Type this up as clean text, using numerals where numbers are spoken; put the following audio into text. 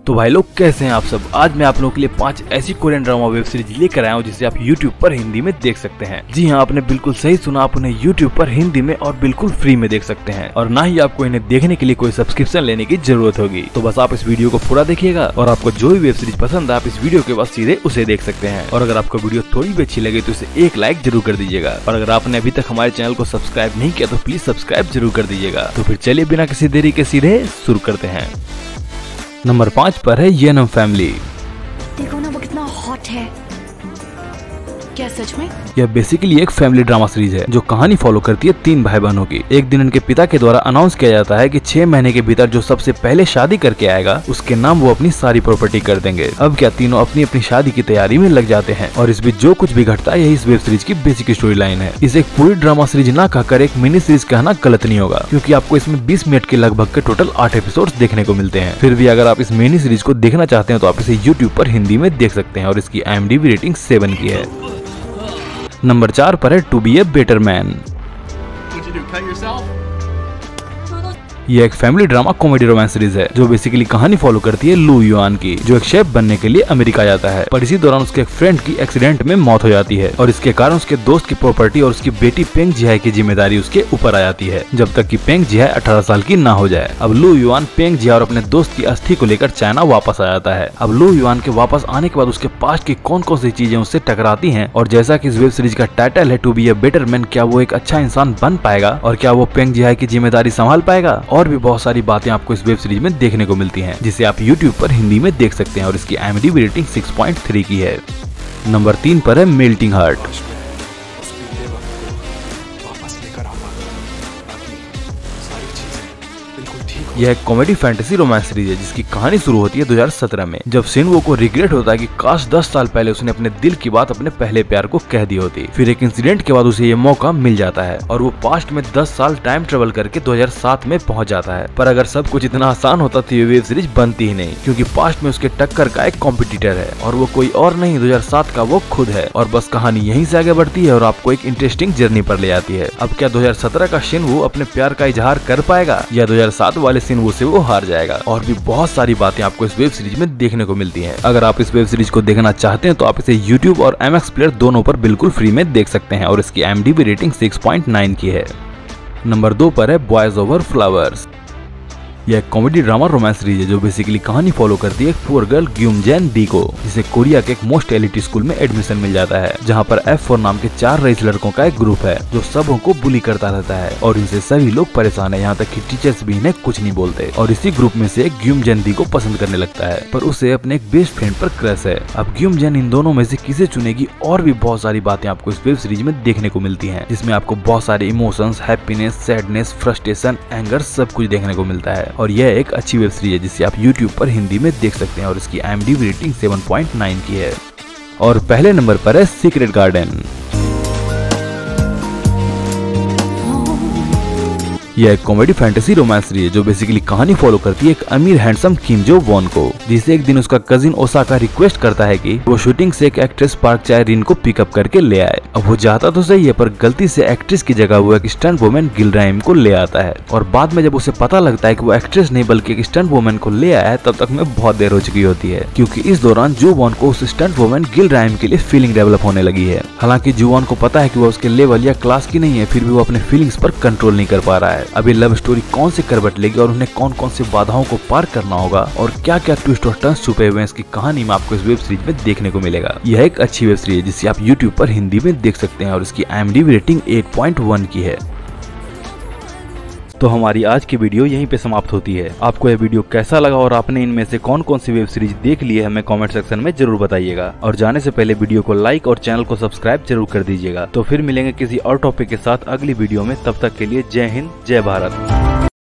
तो भाई लोग कैसे हैं आप सब। आज मैं आप लोगों के लिए 5 ऐसी कोरियन ड्रामा वेब सीरीज लेकर आया हूँ जिसे आप YouTube पर हिंदी में देख सकते हैं। जी हाँ, आपने बिल्कुल सही सुना, आप उन्हें YouTube पर हिंदी में और बिल्कुल फ्री में देख सकते हैं और ना ही आपको इन्हें देखने के लिए कोई सब्सक्रिप्शन लेने की जरूरत होगी। तो बस आप इस वीडियो को पूरा देखिएगा और आपको जो भी वेब सीरीज पसंद है आप इस वीडियो के बाद सीधे उसे देख सकते हैं। और अगर आपको वीडियो थोड़ी भी अच्छी लगे तो इसे एक लाइक जरूर कर दीजिएगा और अगर आपने अभी तक हमारे चैनल को सब्सक्राइब नहीं किया तो प्लीज सब्सक्राइब जरूर कर दीजिएगा। तो फिर चलिए बिना किसी देरी के सीधे शुरू करते हैं। नंबर 5 पर है येनम फैमिली। देखो ना वो कितना हॉट है। क्या सच में? यह बेसिकली एक फैमिली ड्रामा सीरीज है जो कहानी फॉलो करती है 3 भाई बहनों की। एक दिन उनके पिता के द्वारा अनाउंस किया जाता है कि 6 महीने के भीतर जो सबसे पहले शादी करके आएगा उसके नाम वो अपनी सारी प्रॉपर्टी कर देंगे। अब क्या तीनों अपनी अपनी शादी की तैयारी में लग जाते हैं और इस बीच जो कुछ भी घटता है यही इस वेब सीरीज की बेसिक स्टोरी लाइन है। इसे एक पूरी ड्रामा सीरीज ना कहकर एक मिनी सीरीज कहना गलत नहीं होगा क्योंकि आपको इसमें 20 मिनट के लगभग के टोटल 8 एपिसोड्स देखने को मिलते हैं। फिर भी अगर आप इस मिनी सीरीज को देखना चाहते हैं तो आप इसे YouTube पर हिंदी में देख सकते हैं और इसकी IMDb रेटिंग 7 की है। नंबर 4 पर है to be a better man. ये एक family drama comedy romance series है जो बेसिकली कहानी फॉलो करती है लू युआन की, जो एक शेफ बनने के लिए अमेरिका जाता है पर इसी दौरान उसके एक फ्रेंड की एक्सीडेंट में मौत हो जाती है और इसके कारण उसके दोस्त की प्रॉपर्टी और उसकी बेटी पेंग जिहाई की जिम्मेदारी उसके ऊपर आ जाती है जब तक कि पेंग जिहाई 18 साल की ना हो जाए। अब लू युआन पेंग जिहाई और अपने दोस्त की अस्थि को लेकर चाइना वापस आ जाता है। अब लू युआन के वापस आने के बाद उसके पास्ट की कौन कौन सी चीजें उससे टकराती हैं और जैसा कि इस वेब सीरीज का टाइटल है to be a better man, क्या वो एक अच्छा इंसान बन पाएगा और क्या वो पेंग जिहाई की जिम्मेदारी संभाल पाएगा और भी बहुत सारी बातें आपको इस वेब सीरीज में देखने को मिलती हैं जिसे आप YouTube पर हिंदी में देख सकते हैं और इसकी IMDb रेटिंग 6.3 की है। नंबर 3 पर है मेल्टिंग हार्ट। यह एक कॉमेडी फैंटेसी रोमांस सीरीज है जिसकी कहानी शुरू होती है 2017 में जब सिनवो को रिग्रेट होता है कि काश 10 साल पहले उसने अपने दिल की बात अपने पहले प्यार को कह दी होती। फिर एक इंसिडेंट के बाद उसे ये मौका मिल जाता है और वो पास्ट में 10 साल टाइम ट्रेवल करके 2007 में पहुंच जाता है। पर अगर सब कुछ इतना आसान होता तो ये वेब सीरीज बनती ही नहीं क्योंकि पास्ट में उसके टक्कर का एक कॉम्पिटिटर है और वो कोई और नहीं 2007 का वो खुद है। और बस कहानी यहीं से आगे बढ़ती है और आपको एक इंटरेस्टिंग जर्नी पर ले जाती है। अब क्या 2017 का शिनवो अपने प्यार का इजहार कर पाएगा या 2007 वाले सिनवो से वो हार जाएगा? और भी बहुत सारी बातें आपको इस वेब सीरीज में देखने को मिलती हैं। अगर आप इस वेब सीरीज को देखना चाहते हैं तो आप इसे YouTube और MX प्लेयर दोनों पर बिल्कुल फ्री में देख सकते हैं और इसकी IMDb रेटिंग 6.9 की है। नंबर 2 पर है बॉयज ओवर फ्लावर्स। यह एक कॉमेडी ड्रामा रोमांस सीरीज है जो बेसिकली कहानी फॉलो करती है एक पुअर गर्ल ग्यूमजेन डी को, जिसे कोरिया के एक मोस्ट एलिट स्कूल में एडमिशन मिल जाता है जहां पर F4 नाम के 4 रईस लड़कों का एक ग्रुप है जो सबों को बुली करता रहता है और इनसे सभी लोग परेशान है, यहाँ तक कि टीचर्स भी इन्हें कुछ नहीं बोलते। और इसी ग्रुप में से एक ग्यूमजेन डी को पसंद करने लगता है पर उसे अपने एक बेस्ट फ्रेंड पर क्रश है। अब ग्यूमजेन इन दोनों में से किसे चुनेगी और भी बहुत सारी बातें आपको इस वेब सीरीज में देखने को मिलती है जिसमें आपको बहुत सारे emotions, happiness, sadness, frustration, anger सब कुछ देखने को मिलता है। और यह एक अच्छी वेब सीरीज है जिसे आप YouTube पर हिंदी में देख सकते हैं और इसकी IMDb रेटिंग 7.9 की है। और पहले नंबर पर है सीक्रेट गार्डन। यह एक कॉमेडी फैंटेसी रोमांस सीरीज है जो बेसिकली कहानी फॉलो करती है एक अमीर हैंडसम किम जो वॉन को, जिसे एक दिन उसका कजिन ओसाका रिक्वेस्ट करता है कि वो शूटिंग से एक एक्ट्रेस पार्क चाय रिन को पिकअप करके ले आए। अब वो चाहता तो सही है पर गलती से एक्ट्रेस की जगह वो एक स्टंट वुमेन गिल राइम को ले आता है और बाद में जब उसे पता लगता है कि वो एक्ट्रेस नहीं बल्कि एक स्टंट वुमेन को ले आया है तब तक में बहुत देर हो चुकी होती है क्योंकि इस दौरान जो वॉन को उस स्टंट वुमेन गिल राइम के लिए फीलिंग डेवलप होने लगी है। हालांकि जो वॉन को पता है कि वो उसके लेवल या क्लास की नहीं है फिर भी वो अपने फीलिंग्स पर कंट्रोल नहीं कर पा रहा है। अब ये लव स्टोरी कौन से करवट लेगी और उन्हें कौन कौन सी बाधाओं को पार करना होगा और क्या क्या ट्विस्ट और टर्न्स छुपे हुए हैं इसकी कहानी में आपको इस वेब सीरीज में देखने को मिलेगा। यह एक अच्छी वेब सीरीज है जिसे आप YouTube पर हिंदी में देख सकते हैं और इसकी IMDb रेटिंग 8.1 की है। तो हमारी आज की वीडियो यहीं पे समाप्त होती है। आपको यह वीडियो कैसा लगा और आपने इनमें से कौन कौन सी वेब सीरीज देख ली है हमें कमेंट सेक्शन में जरूर बताइएगा और जाने से पहले वीडियो को लाइक और चैनल को सब्सक्राइब जरूर कर दीजिएगा। तो फिर मिलेंगे किसी और टॉपिक के साथ अगली वीडियो में, तब तक के लिए जय हिंद, जय भारत।